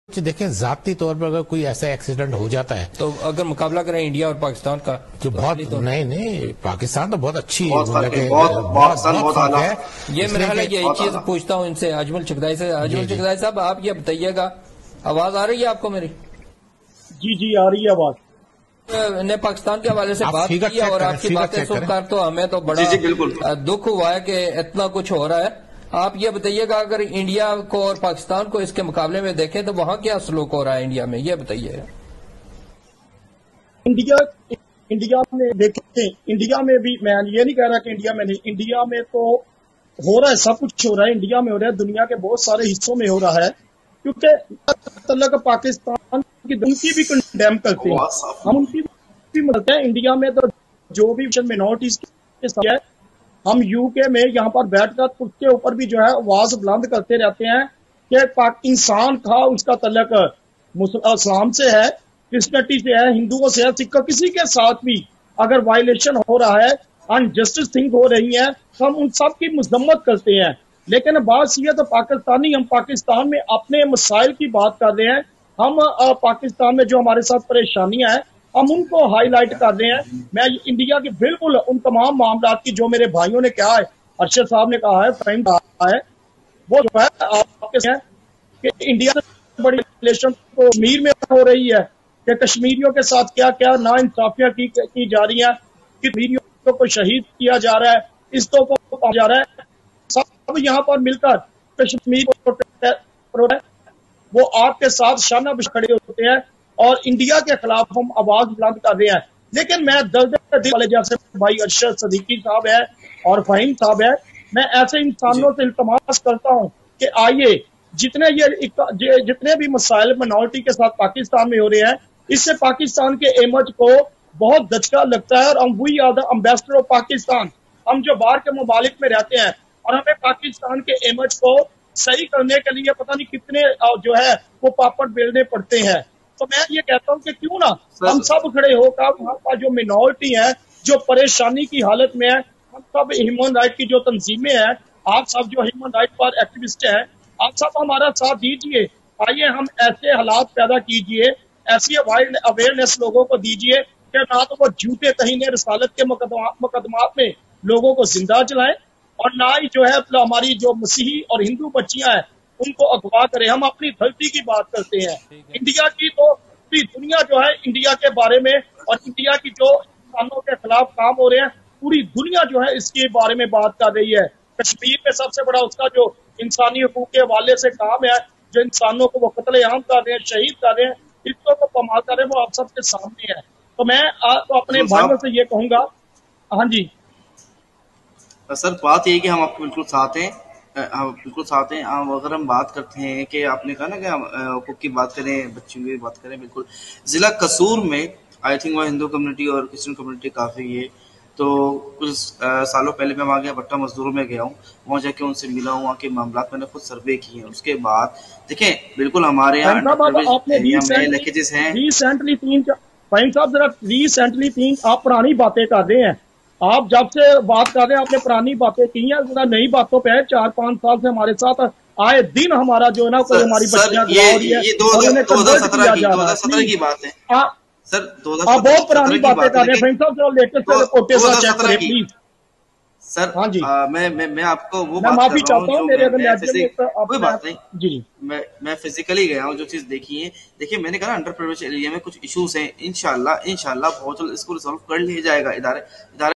देखें ज़ाती तौर पर अगर कोई ऐसा एक्सीडेंट हो जाता है तो अगर मुकाबला करें इंडिया और पाकिस्तान का तो बहुत नहीं पाकिस्तान तो बहुत अच्छी है, बहुत फर्क है। ये मेरा हाल है। ये एक चीज पूछता हूँ इनसे, अजमल चगदाई से। अजमल चगदाई साहब, आप ये बताइएगा, आवाज आ रही है आपको मेरी? जी आ रही है आवाज। ने पाकिस्तान के हवाले से बात की है और आपकी बातें सुनकर तो हमें तो बड़ा दुख हुआ है कि इतना कुछ हो रहा है। आप ये बताइएगा, अगर इंडिया को और पाकिस्तान को इसके मुकाबले में देखें तो वहाँ क्या सलूक हो रहा है इंडिया में, ये बताइए। इंडिया में देखें, इंडिया में भी मैं ये नहीं कह रहा कि इंडिया में नहीं, इंडिया में तो हो रहा है, सब कुछ हो रहा है, इंडिया में हो रहा है, दुनिया के बहुत सारे हिस्सों में हो रहा है, क्योंकि तलक पाकिस्तान की उनकी भी कंडेम करते हैं, हम उनकी भी मदद है। इंडिया में तो जो भी मिनोरिटीज के साथ है, हम यूके में यहाँ पर बैठकर उसके ऊपर भी जो है आवाज बुलंद करते रहते हैं कि इंसान था उसका तल्लक इस्लाम से है, क्रिश्चियनिटी से है, हिंदुओं से है, सिखों, किसी के साथ भी अगर वायलेशन हो रहा है, अनजस्टिस थिंग हो रही है, तो हम उन सब की मजम्मत करते हैं। लेकिन बात ये तो हम पाकिस्तान में अपने मसाइल की बात कर रहे हैं, हम पाकिस्तान में जो हमारे साथ परेशानियां हैं हम उनको हाईलाइट कर रहे हैं। मैं इंडिया की बिल्कुल उन तमाम मामला की जो मेरे भाइयों ने कहा है, अरशद साहब ने कहा है, फहीम कहा है, वो जो है आपके हैं कि इंडिया से बड़ी रिलेशन तो कश्मीर में हो रही है कि कश्मीरियों के साथ क्या क्या ना इंसाफियां की जा रही हैं, कश्मीरियों को शहीद किया जा रहा है, इस तो को जा रहा है। सब यहाँ पर मिलकर कश्मीर वो आपके साथ शाना खड़े होते हैं और इंडिया के खिलाफ हम आवाज बुलंद कर रहे हैं। लेकिन मैं दर्द दिल वाले जैसे भाई अरशद सदीकी साहब है और फहीम साहब है, मैं ऐसे इंसानों से इल्तमास करता हूं कि आइए, जितने भी मसाइल मिनोरिटी के साथ पाकिस्तान में हो रहे हैं, इससे पाकिस्तान के इमेज को बहुत धचका लगता है। और we are the ambassador of Pakistan, हम जो बाहर के ममालिक में रहते हैं और हमें पाकिस्तान के इमेज को सही करने के लिए पता नहीं कितने जो है वो पापड़ बेलने पड़ते हैं। तो मैं ये कहता हूं कि क्यों ना हम सब खड़े होकर वहां का जो मिनोरिटी है, जो परेशानी की हालत में है, हम सब ह्यूमन राइट की जो तंजीमें हैं, आप सब जो ह्यूमन राइट पर एक्टिविस्ट हैं, आप सब हमारा साथ दीजिए। आइए हम ऐसे हालात पैदा कीजिए, ऐसी अवेयरनेस लोगों को दीजिए कि ना तो वो झूठे तहीने रसालत के मुकदमात में लोगों को जिंदा जलाएं और ना ही जो है हमारी जो मसीही और हिंदू बच्चियां हैं उनको अगवा करें। हम अपनी धरती की बात करते हैं, इंडिया की तो पूरी दुनिया जो है इंडिया के बारे में और इंडिया की जो इंसानों के खिलाफ काम हो रहे हैं, पूरी दुनिया जो है इसके बारे में बात कर रही है। कश्मीर में सबसे बड़ा उसका जो इंसानी हकूक के हवाले से काम है, जो इंसानों को वो कत्लेआम कर रहे हैं, शहीद कर रहे हैं, इसको वो कमाल कर रहे हैं, वो आप सबके सामने है। तो मैं तो अपने भाइयों से ये कहूंगा। हाँ जी सर, बात यही कि हम आपको बिल्कुल साथ हैं, अगर हम बात करते हैं कि आपने कहा ना कि हम हकूक की बात करें, बच्चों की बात करें, बिल्कुल जिला कसूर में आई थिंक वह हिंदू कम्युनिटी और क्रिश्चियन कम्युनिटी काफ़ी है। तो कुछ सालों पहले मैं वहाँ गया, भट्टा मजदूरों में गया हूँ, वहाँ जाके उनसे मिला हूँ, वहाँ के मामला मैंने खुद सर्वे किए हैं। उसके बाद देखें, बिल्कुल हमारे यहाँ रिसेंटली आप पुरानी बातें कर रहे हैं, आप जब से बात कर रहे हैं आपने पुरानी बातें की हैं, नई बातों पे 4-5 साल से हमारे साथ आए दिन हमारा जो है ना कोई हमारी बच्चियां गवा हो रही है। ये 2017 की बात है सर, आप बहुत पुरानी बातें कर रहे हैं लेटेस्ट प्लीज सर। हाँ जी, मैं आपको वो मैं माफी चाहता हूँ, मेरे कोई बात नहीं जी। मैं फिजिकली गया हूँ, जो चीज देखी है, देखिए मैंने कहा अंडर प्रिविलेज एरिया में कुछ इश्यूज हैं, इंशाल्लाह बहुत जल्द इसको रिजॉल्व कर लिया जाएगा। इदारे